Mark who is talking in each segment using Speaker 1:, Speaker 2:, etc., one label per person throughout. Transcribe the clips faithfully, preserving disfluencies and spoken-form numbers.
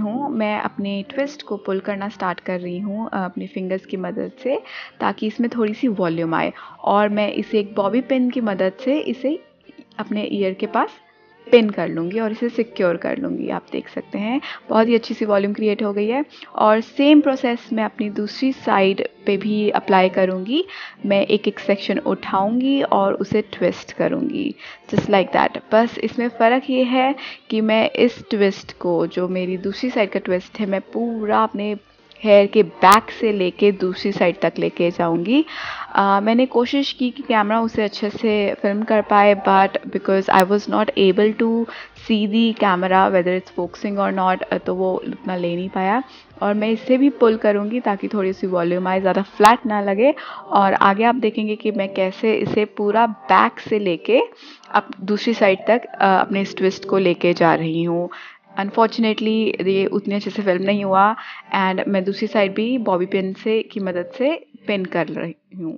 Speaker 1: हूँ, मैं अपने ट्विस्ट को पुल करना स्टार्ट कर रही हूँ अपनी फिंगर्स की मदद से, ताकि इसमें थोड़ी सी वॉल्यूम आए। और मैं इसे एक बॉबी पिन की मदद से इसे अपने ईयर के पास पिन कर लूँगी और इसे सिक्योर कर लूँगी। आप देख सकते हैं बहुत ही अच्छी सी वॉल्यूम क्रिएट हो गई है। और सेम प्रोसेस मैं अपनी दूसरी साइड पे भी अप्लाई करूँगी। मैं एक एक सेक्शन उठाऊँगी और उसे ट्विस्ट करूँगी, जस्ट लाइक दैट। बस इसमें फ़र्क ये है कि मैं इस ट्विस्ट को, जो मेरी दूसरी साइड का ट्विस्ट है, मैं पूरा अपने हेयर के बैक से लेके दूसरी साइड तक लेके जाऊंगी। मैंने कोशिश की कि कैमरा उसे अच्छे से फिल्म कर पाए, but because I was not able to see the camera whether it's focusing और नॉट, तो वो उतना ले नहीं पाया। और मैं इसे भी पुल करूँगी ताकि थोड़ी सी वॉल्यूम आए, ज़्यादा फ्लैट ना लगे। और आगे आप देखेंगे कि मैं कैसे इसे पूरा बैक से लेके अब दूसरी साइड तक अपने इस ट्विस्ट को लेके जा रही हूँ। अनफॉर्चुनेटली ये उतने अच्छे से फिल्म नहीं हुआ एंड मैं दूसरी साइड भी बॉबी पिन से की मदद से पिन कर रही हूँ।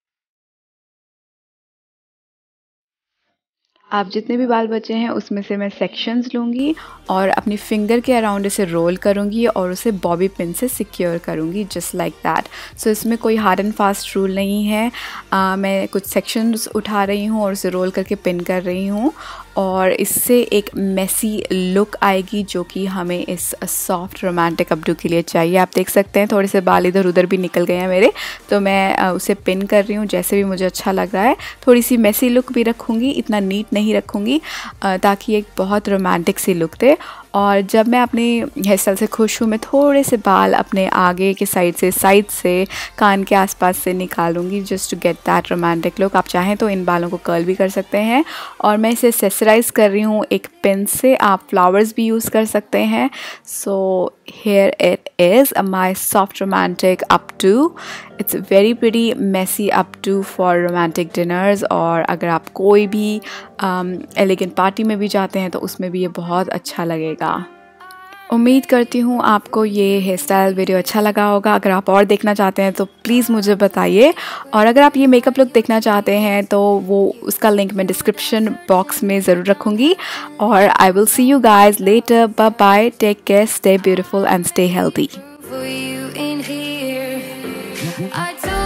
Speaker 1: आप जितने भी बाल बचे हैं उसमें से मैं सेक्शंस लूँगी और अपनी फिंगर के अराउंड इसे रोल करूँगी और उसे बॉबी पिन से सिक्योर करूँगी, जस्ट लाइक दैट। सो इसमें कोई हार्ड एंड फास्ट रूल नहीं है। आ, मैं कुछ सेक्शंस उठा रही हूँ और उसे रोल करके पिन कर रही हूँ और इससे एक मेसी लुक आएगी जो कि हमें इस सॉफ्ट रोमांटिक अपडू के लिए चाहिए। आप देख सकते हैं थोड़े से बाल इधर उधर भी निकल गए हैं मेरे, तो मैं उसे पिन कर रही हूँ जैसे भी मुझे अच्छा लग रहा है। थोड़ी सी मेसी लुक भी रखूँगी, इतना नीट नहीं रखूँगी, ताकि एक बहुत रोमांटिक सी लुक दे। और जब मैं अपनी हेयर स्टाइल से खुश हूँ, मैं थोड़े से बाल अपने आगे के साइड से साइड से कान के आसपास से निकालूंगी, just to get that romantic look. आप चाहें तो इन बालों को कर्ल भी कर सकते हैं। और मैं इसे एक्सेसराइज कर रही हूँ एक पिन से, आप फ्लावर्स भी यूज़ कर सकते हैं। सो here it is, my soft romantic updo. It's a very pretty messy updo for romantic dinners, और अगर आप कोई भी एलिगेंट पार्टी में भी जाते हैं तो उसमें भी ये बहुत अच्छा लगेगा। उम्मीद करती हूँ आपको ये हेयर स्टाइल वीडियो अच्छा लगा होगा। अगर आप और देखना चाहते हैं तो प्लीज़ मुझे बताइए, और अगर आप ये मेकअप लुक देखना चाहते हैं तो वो उसका लिंक मैं डिस्क्रिप्शन बॉक्स में ज़रूर रखूँगी। और I will see you guys later, bye bye, take care, stay beautiful and stay healthy.